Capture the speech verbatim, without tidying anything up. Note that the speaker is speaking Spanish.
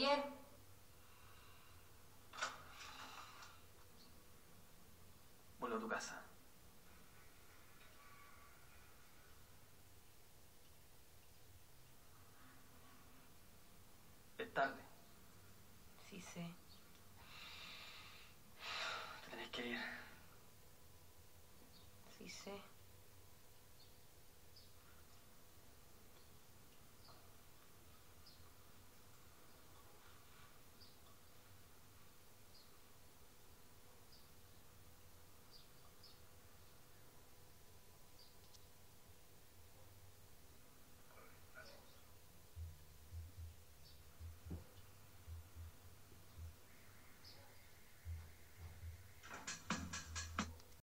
Javier. Vuelvo a tu casa. Es tarde. Sí sé. Te tenés que ir.